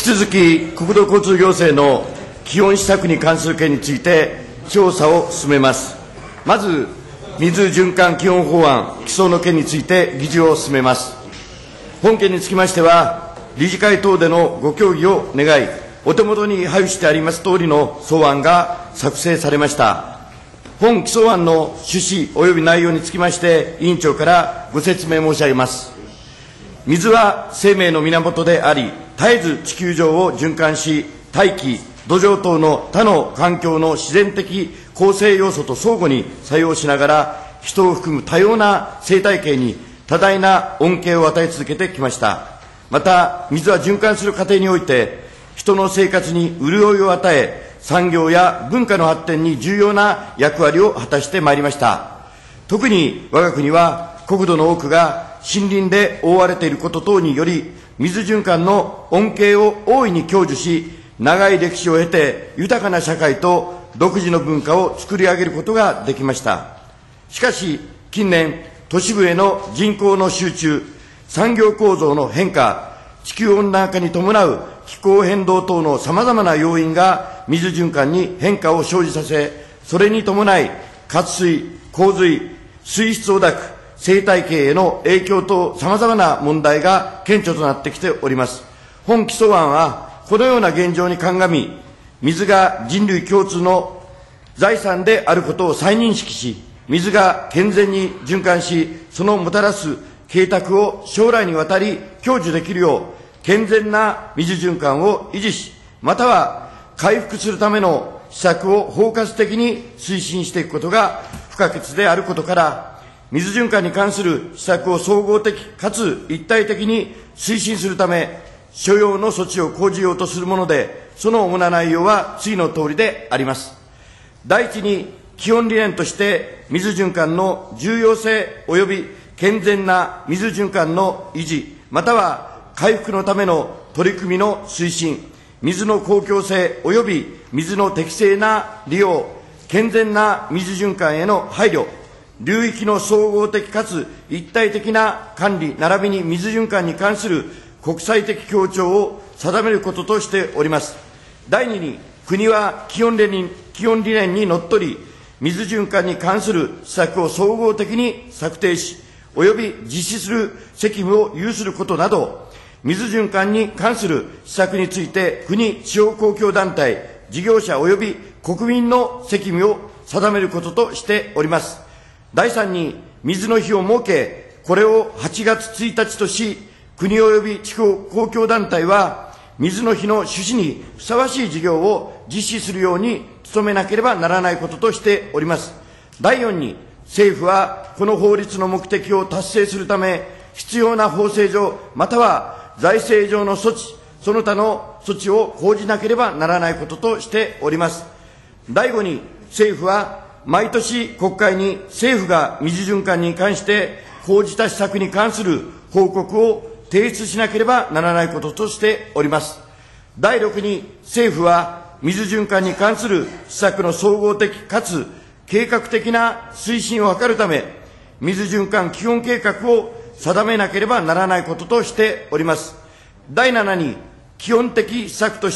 き続き国土交通行政の基本施策に関する件について調査を進めます。まず、水循環基本法案起草の件について議事を進めます。本件につきましては、理事会等でのご協議を願い、お手元に配布してあります通りの草案が作成されました。本起草案の趣旨及び内容につきまして、委員長からご説明申し上げます。水は生命の源であり、絶えず地球上を循環し、大気、土壌等の他の環境の自然的構成要素と相互に作用しながら、人を含む多様な生態系に多大な恩恵を与え続けてきました。また、水は循環する過程において、人の生活に潤いを与え、産業や文化の発展に重要な役割を果たしてまいりました。特に我が国は国土の多くが森林で覆われていること等により、水循環の恩恵を大いに享受し、長い歴史を経て豊かな社会と独自の文化を作り上げることができました。しかし、近年、都市部への人口の集中、産業構造の変化、地球温暖化に伴う気候変動等のさまざまな要因が水循環に変化を生じさせ、それに伴い、渇水、洪水、水質汚濁、生態系への影響とさまざまな問題が顕著となってきております。本起草案は、このような現状に鑑み、水が人類共通の財産であることを再認識し、水が健全に循環し、そのもたらす恵沢を将来にわたり享受できるよう、健全な水循環を維持し、または回復するための施策を包括的に推進していくことが不可欠であることから、水循環に関する施策を総合的かつ一体的に推進するため、所要の措置を講じようとするもので、その主な内容は次のとおりであります。第一に、基本理念として水循環の重要性及び健全な水循環の維持、または回復のための取り組みの推進、水の公共性及び水の適正な利用、健全な水循環への配慮、流域の総合的かつ一体的な管理並びに水循環に関する国際的協調を定めることとしております。第二に、国は基本理念にのっとり、水循環に関する施策を総合的に策定し、および実施する責務を有することなど、水循環に関する施策について、国、地方公共団体、事業者および国民の責務を定めることとしております。第三に、水の日を設け、これを8月1日とし、国及び地方公共団体は、水の日の趣旨にふさわしい事業を実施するように努めなければならないこととしております。第四に、政府はこの法律の目的を達成するため、必要な法制上、または財政上の措置、その他の措置を講じなければならないこととしております。第五に、政府は毎年国会に政府が水循環に関して講じた施策に関する報告を提出しなければならないこととしております。第六に、政府は水循環に関する施策の総合的かつ計画的な推進を図るため、水循環基本計画を定めなければならないこととしております。第七に、基本的施策として、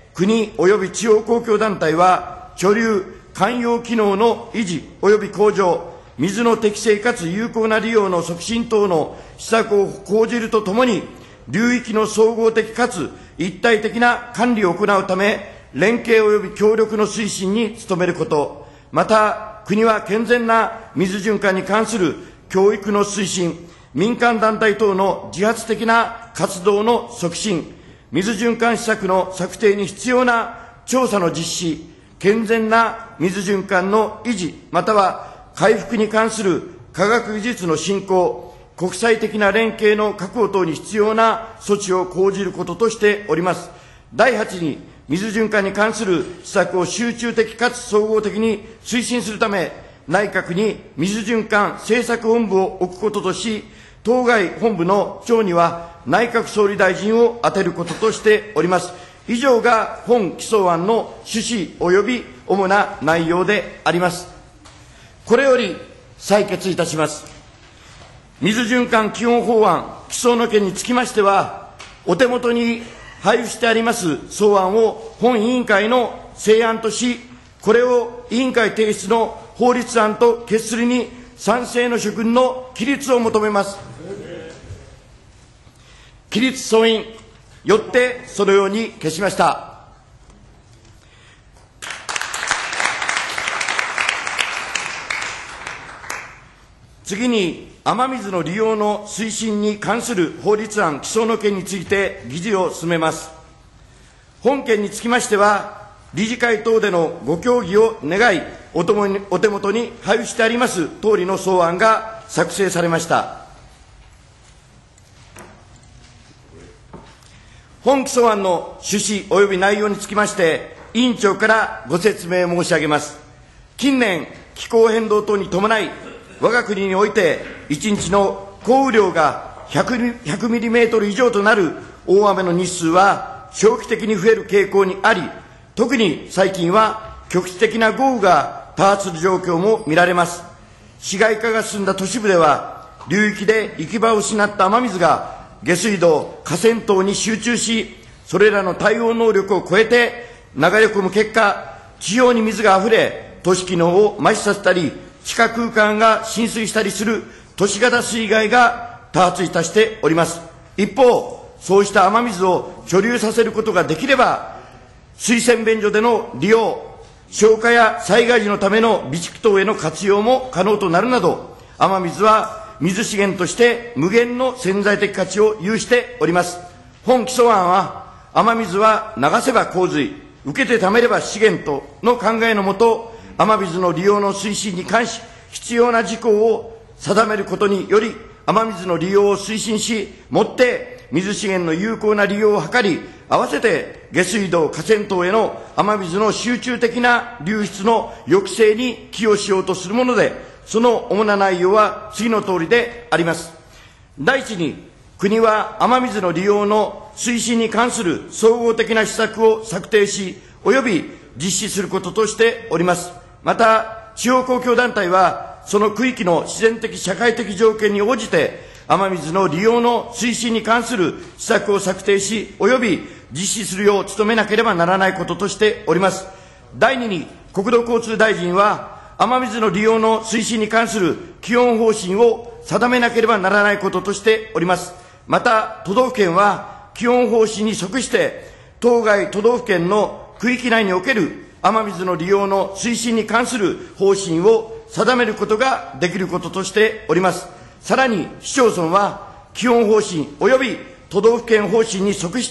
国及び地方公共団体は、貯留、寛容機能の維持及び向上、水の適正かつ有効な利用の促進等の施策を講じるとともに、流域の総合的かつ一体的な管理を行うため、連携及び協力の推進に努めること、また、国は健全な水循環に関する教育の推進、民間団体等の自発的な活動の促進、水循環施策の策定に必要な調査の実施、健全な水循環の維持、または回復に関する科学技術の振興、国際的な連携の確保等に必要な措置を講じることとしております。第八に、水循環に関する施策を集中的かつ総合的に推進するため、内閣に水循環政策本部を置くこととし、当該本部の長には内閣総理大臣を充てることとしております。以上が本起草案の趣旨及び主な内容であります。これより採決いたします。水循環基本法案起草の件につきましては、お手元に配布してあります草案を本委員会の成案とし、これを委員会提出の法律案と決するに賛成の諸君の起立を求めます。起立総員、よってそのように決しました。次に、雨水の利用の推進に関する法律案起草の件について議事を進めます。本件につきましては、理事会等でのご協議を願い、お手元に配布してあります通りの草案が作成されました。本起草案の趣旨及び内容につきまして、委員長からご説明申し上げます。近年、気候変動等に伴い、我が国において1日の降雨量が100ミリメートル以上となる大雨の日数は長期的に増える傾向にあり、特に最近は局地的な豪雨が多発する状況も見られます。市街化が進んだ都市部では、流域で行き場を失った雨水が下水道、河川等に集中し、それらの対応能力を超えて流れ込む結果、地表に水があふれ、都市機能を麻痺させたり、地下空間が浸水したりする都市型水害が多発いたしております。一方、そうした雨水を貯留させることができれば、水洗便所での利用、消火や災害時のための備蓄等への活用も可能となるなど、雨水は水資源として無限の潜在的価値を有しております。本起草案は、雨水は流せば洪水、受けて貯めれば資源との考えのもと、雨水の利用の推進に関し、必要な事項を定めることにより、雨水の利用を推進し、もって水資源の有効な利用を図り、合わせて下水道、河川等への雨水の集中的な流出の抑制に寄与しようとするもので、その主な内容は次のとおりであります。第一に、国は雨水の利用の推進に関する総合的な施策を策定し、及び実施することとしております。また、地方公共団体は、その区域の自然的社会的条件に応じて、雨水の利用の推進に関する施策を策定し、及び実施するよう努めなければならないこととしております。第二に、国土交通大臣は、雨水の利用の推進に関する基本方針を定めなければならないこととしております。また、都道府県は、基本方針に即して、当該都道府県の区域内における雨水の利用の推進に関する方針を定めることができることとしております。さらに、市町村は、基本方針及び都道府県方針に即して、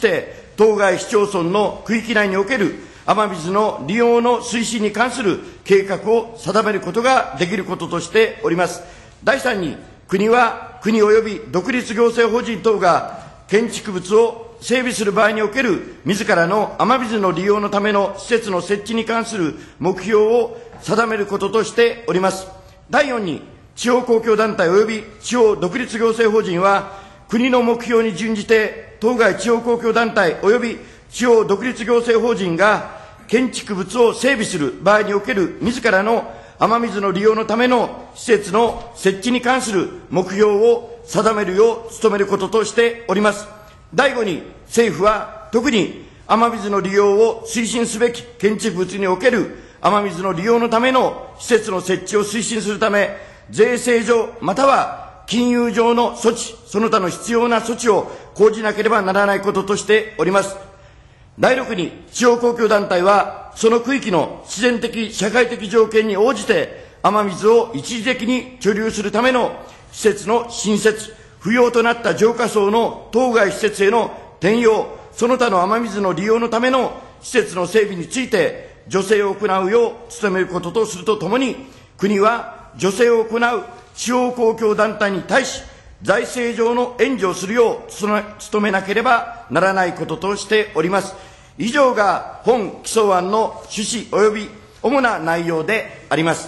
当該市町村の区域内における雨水の利用の推進に関する計画を定めることができることとしております。第三に、国は国及び独立行政法人等が建築物を整備する場合における自らの雨水の利用のための施設の設置に関する目標を定めることとしております。第四に、地方公共団体及び地方独立行政法人は、国の目標に準じて、当該地方公共団体及び地方独立行政法人が建築物を整備する場合における自らの雨水の利用のための施設の設置に関する目標を定めるよう努めることとしております。第五に、政府は特に雨水の利用を推進すべき建築物における雨水の利用のための施設の設置を推進するため、税制上または金融上の措置、その他の必要な措置を講じなければならないこととしております。第六に、地方公共団体は、その区域の自然的、社会的条件に応じて、雨水を一時的に貯留するための施設の新設、不要となった浄化層の当該施設への転用、その他の雨水の利用のための施設の整備について、助成を行うよう努めることとするとともに、国は助成を行う地方公共団体に対し、財政上の援助をするよう努めなければならないこととしております。以上が本起草案の趣旨及び主な内容であります。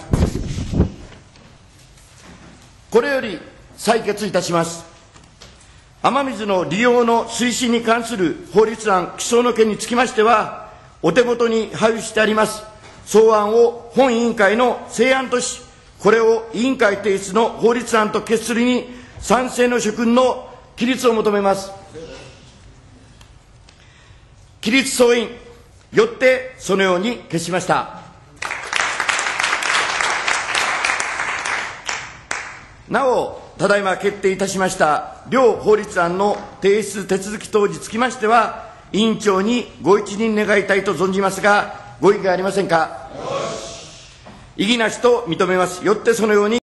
これより採決いたします。雨水の利用の推進に関する法律案起草の件につきましては、お手元に配布してあります草案を本委員会の成案とし、これを委員会提出の法律案と決するに賛成の諸君の起立を求めます。 起立総員、よってそのように決しました。なお、ただいま決定いたしました両法律案の提出手続き等につきましては、委員長にご一任願いたいと存じますが、ご異議がありませんか。異議なしと認めます。よってそのように